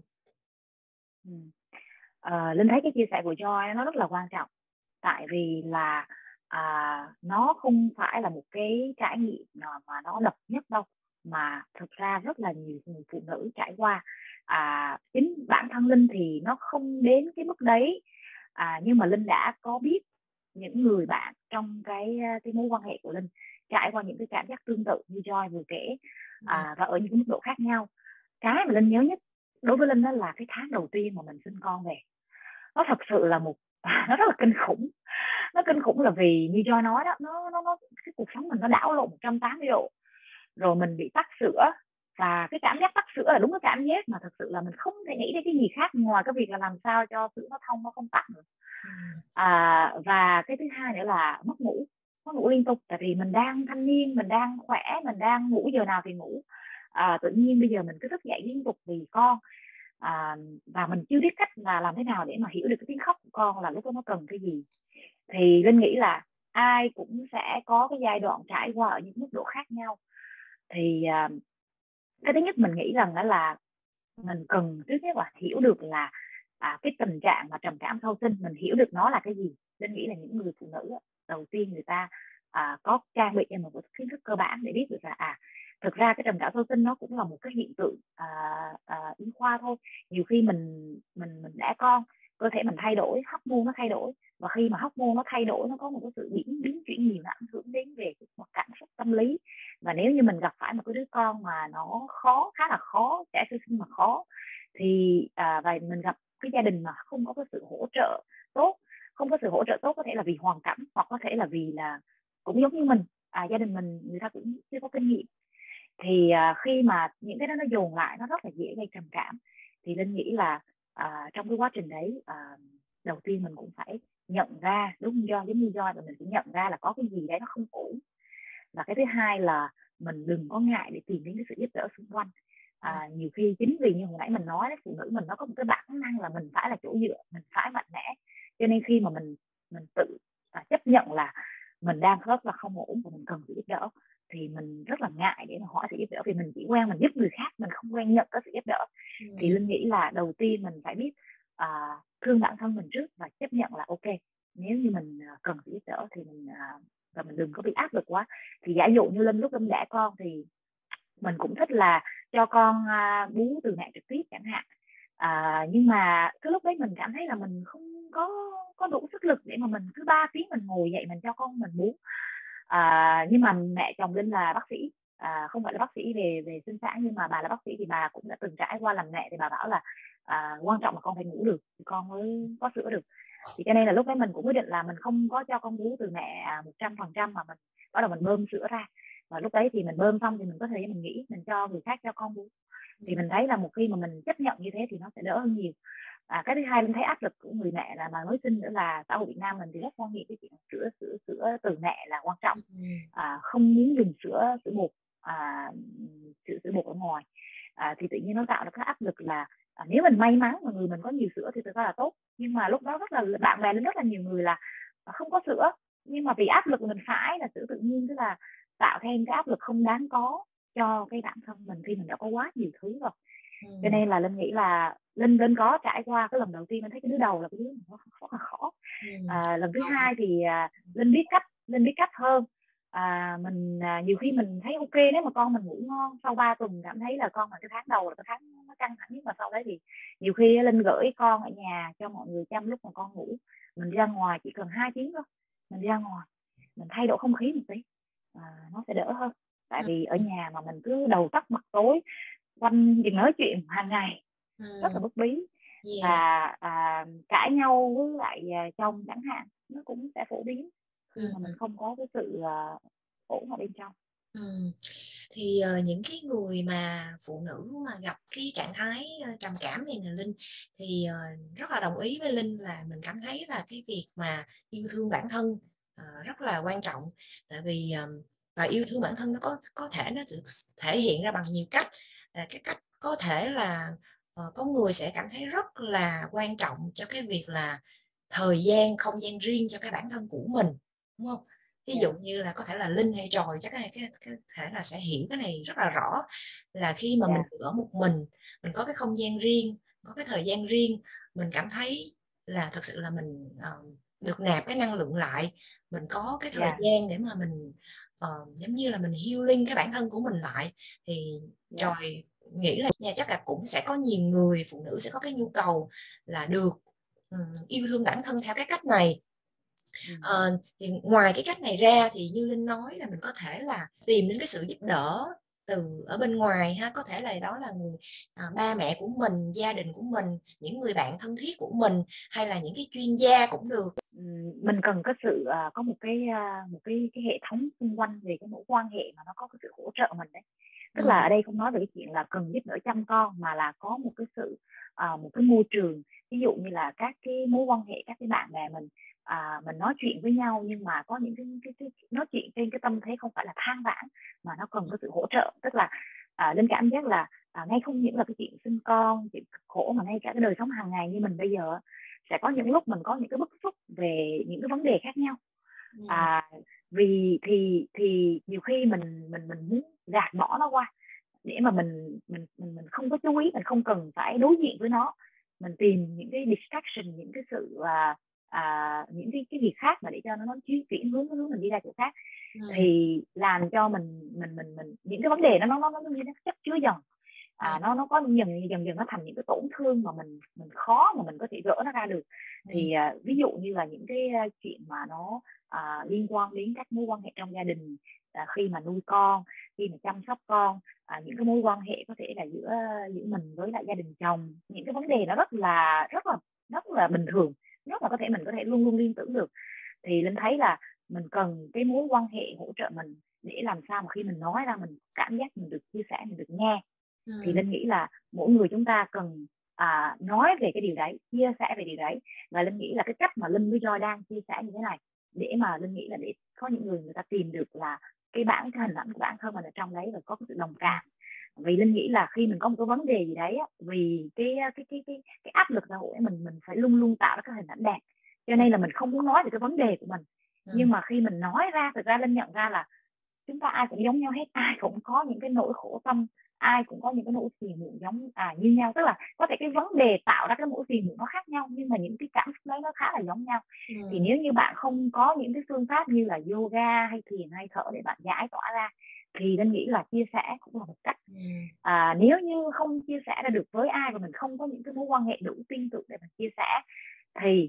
Linh thấy cái chia sẻ của Joy nó rất là quan trọng, tại vì là nó không phải là một cái trải nghiệm mà nó độc nhất đâu, mà thực ra rất là nhiều người phụ nữ trải qua. Chính bản thân Linh thì nó không đến cái mức đấy, nhưng mà Linh đã có biết những người bạn trong cái mối quan hệ của Linh trải qua những cái cảm giác tương tự như Joy vừa kể, và ở những cái mức độ khác nhau. Cái mà Linh nhớ nhất đối với Linh đó là cái tháng đầu tiên mà mình sinh con về, nó thật sự là nó rất là kinh khủng. kinh khủng là vì như Joy nói đó, nó cái cuộc sống mình nó đảo lộn 180 độ, rồi mình bị tắc sữa, và cái cảm giác tắc sữa là đúng cái cảm giác mà thực sự là mình không thể nghĩ đến cái gì khác ngoài cái việc là làm sao cho sữa nó thông, nó không tắc nữa. Và cái thứ hai nữa là mất ngủ liên tục, tại vì mình đang thanh niên, mình đang khỏe, mình đang ngủ giờ nào thì ngủ. Tự nhiên bây giờ mình cứ thức dậy liên tục vì con, và mình chưa biết cách là làm thế nào để mà hiểu được cái tiếng khóc của con là lúc đó nó cần cái gì. Thì Linh nghĩ là ai cũng sẽ có cái giai đoạn trải qua ở những mức độ khác nhau. Thì cái thứ nhất mình nghĩ rằng đó là mình cần trước nhất là hiểu được là cái tình trạng mà trầm cảm sau sinh, mình hiểu được nó là cái gì. Linh nghĩ là những người phụ nữ đầu tiên người ta có trang bị cho một cái kiến thức cơ bản để biết được là thực ra cái trầm cảm sau sinh nó cũng là một cái hiện tượng y khoa thôi. Nhiều khi mình đẻ con, cơ thể mình thay đổi, hormone nó thay đổi, và khi mà hormone nó thay đổi, nó có một cái sự biến chuyển nhiều, nó ảnh hưởng đến về mặt cảm xúc, tâm lý. Và nếu như mình gặp phải một cái đứa con mà nó khá là khó, trẻ sơ sinh mà khó, thì và mình gặp cái gia đình mà không có cái sự hỗ trợ tốt, có thể là vì hoàn cảnh, hoặc có thể là vì là cũng giống như mình, gia đình mình người ta cũng chưa có kinh nghiệm, thì khi mà những cái đó nó dồn lại, nó rất là dễ gây trầm cảm. Thì Linh nghĩ là trong cái quá trình đấy, đầu tiên mình cũng phải nhận ra, đúng giống như Do, và mình phải nhận ra là có cái gì đấy nó không ổn. Và cái thứ hai là mình đừng có ngại để tìm đến cái sự giúp đỡ xung quanh. Nhiều khi chính vì như hồi nãy mình nói đấy, phụ nữ mình nó có một cái bản năng là mình phải là chỗ dựa, mình phải mạnh mẽ, cho nên khi mà mình tự chấp nhận là mình đang rất là không ổn và mình cần sự giúp đỡ, thì mình rất là ngại để mà hỏi sự giúp đỡ, vì mình chỉ quen mình giúp người khác, mình không quen nhận cái sự giúp đỡ. Thì Linh nghĩ là đầu tiên mình phải biết thương bản thân mình trước và chấp nhận là ok, nếu như mình cần sự giúp đỡ thì và mình đừng có bị áp lực quá. Thì giả dụ như Linh lúc Linh đẻ con thì mình cũng thích là cho con bú từ mẹ trực tiếp chẳng hạn, nhưng mà cái lúc đấy mình cảm thấy là mình không có đủ sức lực để mà mình cứ 3 tiếng mình ngồi dậy mình cho con mình bú. Nhưng mà mẹ chồng Linh là bác sĩ, không phải là bác sĩ về sinh sản, nhưng mà bà là bác sĩ, thì bà cũng đã từng trải qua làm mẹ, thì bà bảo là quan trọng là con phải ngủ được thì con mới có sữa được. Thì cho nên là lúc đấy mình cũng quyết định là mình không có cho con bú từ mẹ 100%, mà mình bắt đầu mình bơm sữa ra. Và lúc đấy thì mình bơm xong thì mình có thời gian mình nghĩ, mình cho người khác cho con bú. Thì mình thấy là một khi mà mình chấp nhận như thế thì nó sẽ đỡ hơn nhiều. Cái thứ hai mình thấy áp lực của người mẹ là mà mới sinh nữa, là xã hội Việt Nam mình thì rất quan niệm cái chuyện sữa từ mẹ là quan trọng, không muốn dùng sữa bột, sữa bột ở ngoài. Thì tự nhiên nó tạo ra cái áp lực là nếu mình may mắn mà người mình có nhiều sữa thì thực ra là tốt, nhưng mà lúc đó rất là bạn bè lên rất là nhiều người là không có sữa, nhưng mà vì áp lực mình phải là sữa tự nhiên, tức là tạo thêm cái áp lực không đáng có cho cái bản thân mình khi mình đã có quá nhiều thứ rồi. Cho nên là Linh nghĩ là Linh có trải qua cái lần đầu tiên, Linh thấy cái đứa đầu là cái đứa nó rất là khó. Lần thứ hai thì Linh biết cách hơn. Mình nhiều khi mình thấy ok nếu mà con mình ngủ ngon, sau 3 tuần cảm thấy là con mình cái tháng đầu là cái tháng nó căng thẳng nhất, mà sau đấy thì nhiều khi Linh gửi con ở nhà cho mọi người chăm lúc mà con ngủ, mình ra ngoài chỉ cần 2 tiếng thôi, mình ra ngoài mình thay đổi không khí một tí, nó sẽ đỡ hơn. Tại vì ở nhà mà mình cứ đầu tắt mặt tối quanh chuyện nói chuyện hàng ngày rất là bất bí, và cãi nhau với lại chồng chẳng hạn, nó cũng sẽ phổ biến khi mà mình không có cái sự ổn ở bên trong. Thì những cái người mà phụ nữ mà gặp cái trạng thái trầm cảm này nè Linh, thì rất là đồng ý với Linh là mình cảm thấy là cái việc mà yêu thương bản thân rất là quan trọng. Tại vì và yêu thương bản thân nó có thể nó được thể hiện ra bằng nhiều cách. Cái cách có thể là có người sẽ cảm thấy rất là quan trọng cho cái việc là thời gian, không gian riêng cho cái bản thân của mình, đúng không? Ví dụ như là có thể là Linh hay Trồi, chắc cái thể là sẽ hiểu cái này rất là rõ, là khi mà mình ở một mình có cái không gian riêng, có cái thời gian riêng, mình cảm thấy là thực sự là mình được nạp cái năng lượng lại, mình có cái thời gian để mà mình giống như là mình healing cái bản thân của mình lại. Thì Trồi nghĩ là nha, chắc là cũng sẽ có nhiều người phụ nữ sẽ có cái nhu cầu là được yêu thương bản thân theo cái cách này. Thì ngoài cái cách này ra thì như Linh nói là mình có thể là tìm đến cái sự giúp đỡ từ ở bên ngoài ha, có thể là đó là người ba mẹ của mình, gia đình của mình, những người bạn thân thiết của mình, hay là những cái chuyên gia cũng được. mình cần có sự có một cái hệ thống xung quanh về cái mối quan hệ mà nó có cái sự hỗ trợ mình đấy. Tức là ở đây không nói về cái chuyện là cần giúp đỡ chăm con, mà là có một cái sự một cái môi trường, ví dụ như là các cái mối quan hệ, các cái bạn bè mình nói chuyện với nhau, nhưng mà có những cái nói chuyện trên cái tâm thế không phải là than vãn, mà nó cần có sự hỗ trợ. Tức là Linh cảm giác là ngay không những là cái chuyện sinh con, chuyện cực khổ, mà ngay cả cái đời sống hàng ngày như mình bây giờ sẽ có những lúc mình có những cái bức xúc về những cái vấn đề khác nhau. Vì thì nhiều khi mình muốn gạt bỏ nó qua để mà mình không có chú ý, mình không cần phải đối diện với nó, mình tìm những cái distraction, những cái sự những cái việc khác mà để cho nó chuyển hướng mình đi ra chỗ khác. Thì làm cho mình những cái vấn đề nó như nó chất chứa dần, nó có dần nó thành những cái tổn thương mà mình khó mà mình có thể gỡ nó ra được. Thì ví dụ như là những cái chuyện mà nó liên quan đến các mối quan hệ trong gia đình, khi mà nuôi con, khi mà chăm sóc con, những cái mối quan hệ có thể là giữa mình với lại gia đình chồng, những cái vấn đề nó rất là bình thường, rất là mình có thể luôn luôn liên tưởng được. Thì Linh thấy là mình cần cái mối quan hệ hỗ trợ mình, để làm sao mà khi mình nói ra mình cảm giác mình được chia sẻ, mình được nghe. Thì Linh nghĩ là mỗi người chúng ta cần nói về cái điều đấy, chia sẻ về điều đấy. Và Linh nghĩ là cái cách mà Linh với Joy đang chia sẻ như thế này, để mà Linh nghĩ là để có những người ta tìm được là cái hình ảnh của bản thân mình ở trong đấy, và có cái sự đồng cảm. Vì Linh nghĩ là khi mình có một cái vấn đề gì đấy, vì cái áp lực xã hội, mình phải luôn luôn tạo ra cái hình ảnh đẹp, cho nên là mình không muốn nói về cái vấn đề của mình. Nhưng mà khi mình nói ra, thực ra Linh nhận ra là chúng ta ai cũng giống nhau hết, ai cũng có những cái nỗi khổ tâm, ai cũng có những cái nỗi phiền muộn giống như nhau. Tức là có thể cái vấn đề tạo ra cái nỗi phiền muộn nó khác nhau, nhưng mà những cái cảm xúc đấy nó khá là giống nhau. Thì nếu như bạn không có những cái phương pháp như là yoga hay thiền hay thở để bạn giải tỏa ra, thì Linh nghĩ là chia sẻ cũng là một cách. Nếu như không chia sẻ ra được với ai, và mình không có những cái mối quan hệ đủ tin tưởng để mình chia sẻ, thì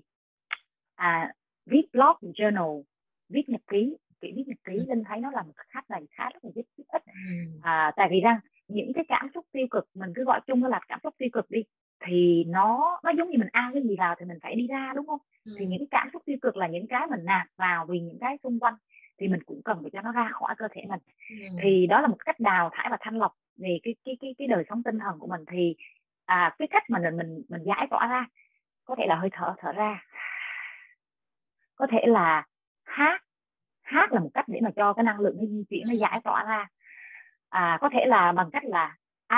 viết blog, journal, viết nhật ký, viết nhật ký, Linh thấy nó là một cách này khá rất là giúp ích. Tại vì rằng những cái cảm xúc tiêu cực, mình cứ gọi chung là cảm xúc tiêu cực đi, thì nó giống như mình ăn cái gì vào thì mình phải đi ra, đúng không? Thì những cái cảm xúc tiêu cực là những cái mình nạp vào vì những cái xung quanh, thì mình cũng cần phải cho nó ra khỏi cơ thể mình. Thì đó là một cách đào thải và thanh lọc về cái đời sống tinh thần của mình. Thì cái cách mà mình giải tỏa ra, có thể là hơi thở ra, có thể là hát là một cách để mà cho cái năng lượng nó di chuyển, nó giải tỏa ra. Có thể là bằng cách là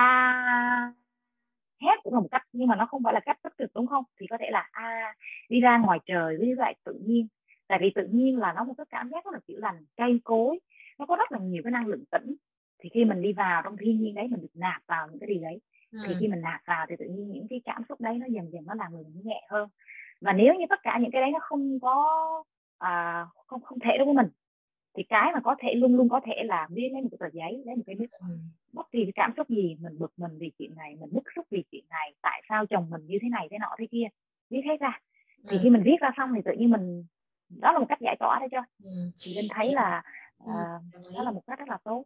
hét cũng là một cách, nhưng mà nó không phải là cách tích cực, đúng không? Thì có thể là đi ra ngoài trời với lại tự nhiên, tại vì tự nhiên là nó một cái cảm giác rất là chữa lành, cây cối, nó có rất là nhiều cái năng lượng tĩnh. Thì khi mình đi vào trong thiên nhiên đấy, mình được nạp vào những cái điều đấy, thì khi mình nạp vào thì tự nhiên những cái cảm xúc đấy nó dần dần nó làm mình nhẹ hơn. Và nếu như tất cả những cái đấy nó không có không thể đối với mình, thì cái mà có thể luôn luôn có thể là viết lấy một cái tờ giấy, lấy một cái bút, bất kỳ cái cảm xúc gì, mình bực mình vì chuyện này, mình bức xúc vì chuyện này, tại sao chồng mình như thế này thế nọ thế kia, viết hết ra. Thì khi mình viết ra xong thì tự nhiên mình, đó là một cách giải tỏa đấy cho. Thì Linh thấy là đó là một cách rất là tốt.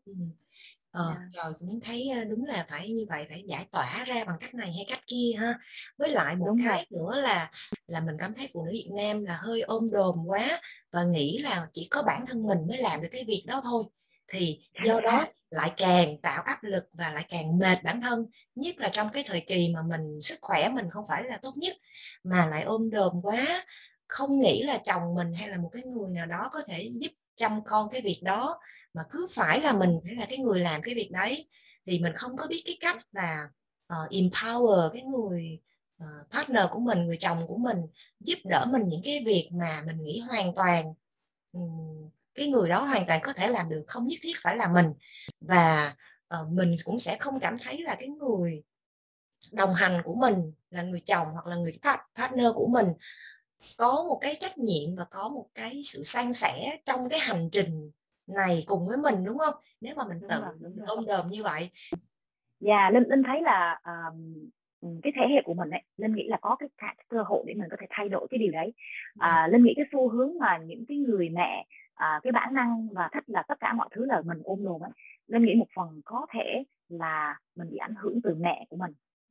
Rồi cũng thấy đúng là phải như vậy, phải giải tỏa ra bằng cách này hay cách kia ha. Với lại một cái nữa là mình cảm thấy phụ nữ Việt Nam là hơi ôm đồm quá, và nghĩ là chỉ có bản thân mình mới làm được cái việc đó thôi. Thì do đó lại càng tạo áp lực và lại càng mệt bản thân, nhất là trong cái thời kỳ mà mình sức khỏe mình không phải là tốt nhất, mà lại ôm đồm quá, không nghĩ là chồng mình hay là một cái người nào đó có thể giúp chăm con cái việc đó, mà cứ phải là mình phải là cái người làm cái việc đấy. Thì mình không có biết cái cách là empower cái người partner của mình, người chồng của mình, giúp đỡ mình những cái việc mà mình nghĩ hoàn toàn cái người đó hoàn toàn có thể làm được, không nhất thiết phải là mình. Và mình cũng sẽ không cảm thấy là cái người đồng hành của mình là người chồng hoặc là người partner của mình có một cái trách nhiệm và có một cái sự san sẻ trong cái hành trình này cùng với mình, đúng không? Nếu mà mình tự ôm đồm như vậy. Linh thấy là cái thế hệ của mình ấy, Linh nghĩ là có cái cơ hội để mình có thể thay đổi cái điều đấy. Linh nghĩ cái xu hướng mà những cái người mẹ cái bản năng và thích là tất cả mọi thứ là mình ôm đồm ấy, Linh nghĩ một phần có thể là mình bị ảnh hưởng từ mẹ của mình.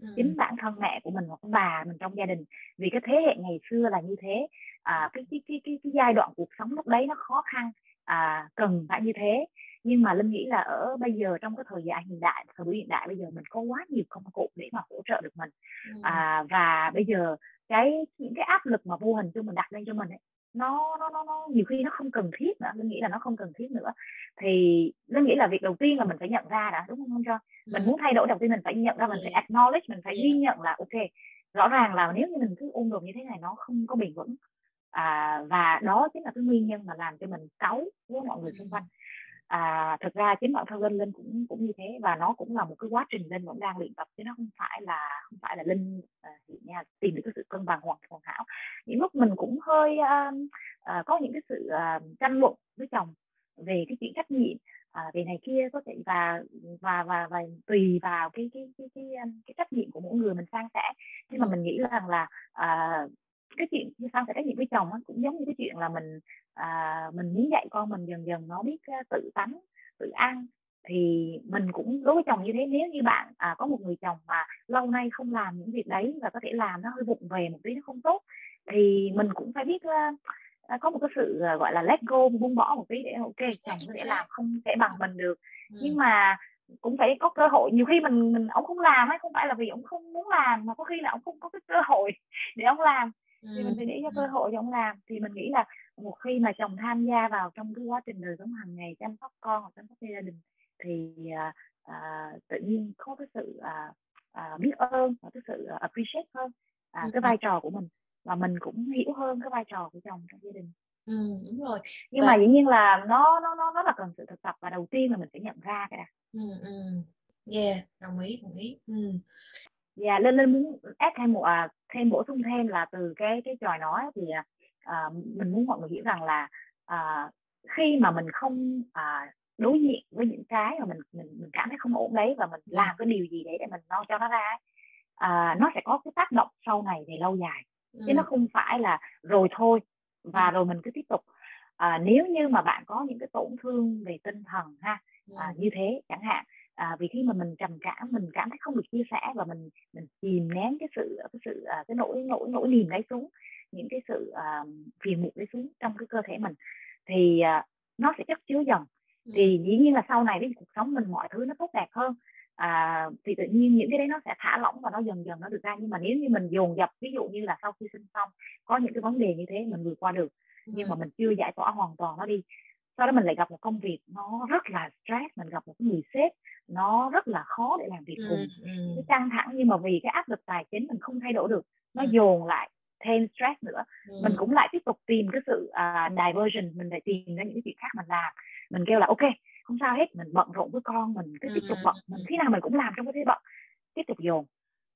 chính bản thân mẹ của mình hoặc bà mình trong gia đình, vì cái thế hệ ngày xưa là như thế. Cái giai đoạn cuộc sống lúc đấy nó khó khăn, cần phải như thế. Nhưng mà Linh nghĩ là ở bây giờ, trong cái thời đại hiện đại, thời buổi hiện đại bây giờ, mình có quá nhiều công cụ để mà hỗ trợ được mình. Và bây giờ những cái áp lực mà vô hình chung mình đặt lên cho mình ấy, nó nhiều khi nó không cần thiết nữa. Linh nghĩ là nó không cần thiết nữa. Thì Linh nghĩ là việc đầu tiên là mình phải nhận ra đã, đúng không Cho? Mình muốn thay đổi, đầu tiên mình phải nhận ra, mình phải acknowledge, mình phải ghi nhận là ok, rõ ràng là nếu như mình cứ ôm đồm như thế này nó không có bền vững. Và đó chính là cái nguyên nhân mà làm cho mình cáu với mọi người xung quanh. Thực ra chính bản thân Linh cũng như thế, và nó cũng là một cái quá trình Linh vẫn đang luyện tập, chứ nó không phải là Linh tìm được cái sự cân bằng hoàn hảo. Những lúc mình cũng hơi có những cái sự tranh luận với chồng về cái chuyện trách nhiệm, về này kia có thể, và tùy vào cái trách nhiệm của mỗi người mình san sẻ. Nhưng mà mình nghĩ rằng là cái chuyện san sẻ trách nhiệm với chồng cũng giống như cái chuyện là mình muốn dạy con mình dần dần nó biết tự tắm, tự ăn. Thì mình cũng đối với chồng như thế. Nếu như bạn có một người chồng mà lâu nay không làm những việc đấy, và có thể làm nó hơi vụng về một tí, nó không tốt, thì mình cũng phải biết có một cái sự gọi là let go, buông bỏ một tí, để ok, chồng có thể làm không thể bằng mình được, nhưng mà cũng phải có cơ hội. Nhiều khi ông không làm ấy, không phải là vì ông không muốn làm, mà có khi là ông không có cái cơ hội để ông làm, thì mình phải để cho cơ hội cho ông làm. Thì mình nghĩ là một khi mà chồng tham gia vào trong cái quá trình đời sống hàng ngày, chăm sóc con hoặc chăm sóc gia đình, thì tự nhiên có cái sự biết ơn và cái sự appreciate hơn cái vai trò của mình, và mình cũng hiểu hơn cái vai trò của chồng trong gia đình. Đúng rồi. Nhưng mà dĩ nhiên là nó là cần sự thực tập, và đầu tiên là mình phải nhận ra cái đã. Đồng ý. Linh muốn add thêm bổ sung thêm là từ cái trò nói, thì mình muốn mọi người hiểu rằng là khi mà mình không đối diện với những cái mà mình cảm thấy không ổn đấy, và mình làm cái điều gì để mình cho nó ra, nó sẽ có cái tác động sau này về lâu dài, chứ nó không phải là rồi thôi và rồi mình cứ tiếp tục. Nếu như mà bạn có những cái tổn thương về tinh thần như thế chẳng hạn, vì khi mà mình trầm cảm, mình cảm thấy không được chia sẻ, và mình kìm nén cái nỗi niềm đấy xuống, những cái sự phiền muộn đấy xuống trong cái cơ thể mình, thì nó sẽ chất chứa dần. Thì dĩ nhiên là sau này cái cuộc sống mình mọi thứ nó tốt đẹp hơn, thì tự nhiên những cái đấy nó sẽ thả lỏng và nó dần dần nó được ra. Nhưng mà nếu như mình dồn dập, ví dụ như là sau khi sinh xong có những cái vấn đề như thế, mình vượt qua được, nhưng mà mình chưa giải tỏa hoàn toàn nó đi, sau đó mình lại gặp một công việc nó rất là stress, mình gặp một cái người sếp nó rất là khó để làm việc cùng, cái căng thẳng, nhưng mà vì cái áp lực tài chính mình không thay đổi được, nó dồn lại thêm stress nữa. Mình cũng lại tiếp tục tìm cái sự diversion, mình lại tìm ra những cái chuyện khác mình làm. Mình kêu là ok, không sao hết, mình bận rộn với con, mình cứ tiếp tục bận, mình khi nào mình cũng làm trong cái thế bận, tiếp tục dồn.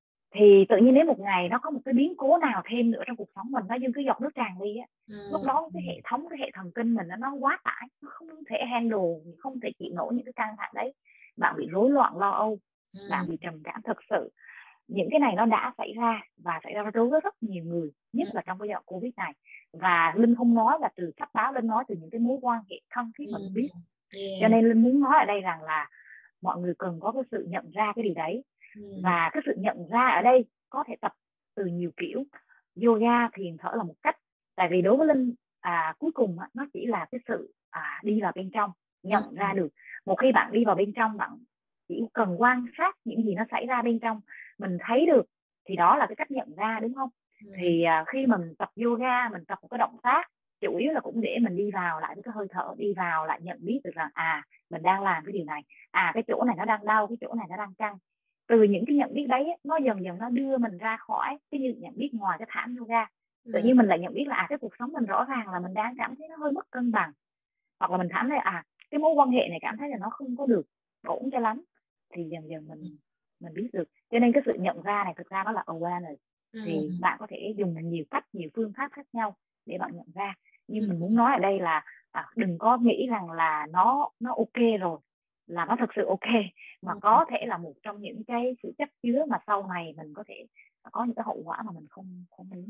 Thì tự nhiên đến một ngày nó có một cái biến cố nào thêm nữa trong cuộc sống mình, nó như cái giọt nước tràn ly á. Lúc đó cái hệ thống, cái hệ thần kinh mình nó quá tải, nó không thể handle, không thể chịu nổi những cái căng thẳng đấy. Bạn bị rối loạn lo âu, bạn bị trầm cảm thực sự. Những cái này nó đã xảy ra, và xảy ra đối với rất nhiều người, nhất là trong cái giai Covid này. Và Linh không nói là từ sách báo, Linh nói từ những cái mối quan hệ thân thiết mà mình biết. Cho nên Linh muốn nói ở đây rằng là mọi người cần có cái sự nhận ra cái điều đấy. Và cái sự nhận ra ở đây có thể tập từ nhiều kiểu. Yoga, thiền, thở là một cách. Tại vì đối với Linh, cuối cùng nó chỉ là cái sự đi vào bên trong, nhận ra được. Một khi bạn đi vào bên trong, bạn chỉ cần quan sát những gì nó xảy ra bên trong, mình thấy được, thì đó là cái cách nhận ra, đúng không? Thì khi mình tập yoga, mình tập một cái động tác, chủ yếu là cũng để mình đi vào lại với cái hơi thở, đi vào lại nhận biết được rằng mình đang làm cái điều này, cái chỗ này nó đang đau, cái chỗ này nó đang căng. Từ những cái nhận biết đấy, nó dần dần nó đưa mình ra khỏi cái nhận biết ngoài cái thảm yoga. Tự nhiên mình lại nhận biết là cái cuộc sống mình rõ ràng là mình đang cảm thấy nó hơi mất cân bằng, hoặc là mình cảm thấy cái mối quan hệ này cảm thấy là nó không có được ổn cho lắm, thì dần dần mình biết được. Cho nên cái sự nhận ra này thực ra nó là awareness. Thì bạn có thể dùng nhiều cách, nhiều phương pháp khác nhau để bạn nhận ra. Nhưng mình muốn nói ở đây là đừng có nghĩ rằng là nó ok rồi, là nó thực sự ok, mà có thể là một trong những cái sự chất chứa mà sau này mình có thể có những cái hậu quả mà mình không muốn.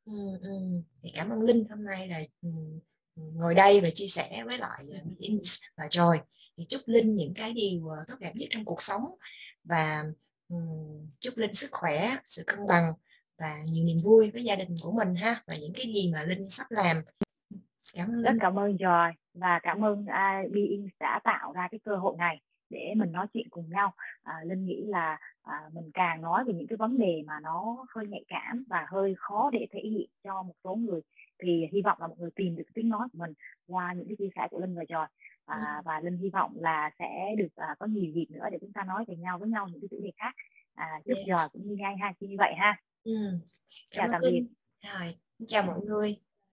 Thì cảm ơn Linh hôm nay là ngồi đây và chia sẻ với lại Ins và Joy. Thì chúc Linh những cái điều tốt đẹp nhất trong cuộc sống, và chúc Linh sức khỏe, sự cân bằng và nhiều niềm vui với gia đình của mình ha, và những cái gì mà Linh sắp làm. Cảm ơn Rất Linh. cảm ơn Joy và cảm ơn Being đã tạo ra cái cơ hội này để mình nói chuyện cùng nhau. Linh nghĩ là mình càng nói về những cái vấn đề mà nó hơi nhạy cảm và hơi khó để thể hiện cho một số người, thì hy vọng là mọi người tìm được tiếng nói của mình qua những cái chia sẻ của Linh và Joy. Và Linh hy vọng là sẽ được có nhiều dịp nữa để chúng ta nói về nhau với nhau những cái chủ đề khác. Chúc Joy Yes. cũng như ngay ha, như vậy ha. Cảm Chào ơn tạm biệt. Linh. Rồi, chào mọi người.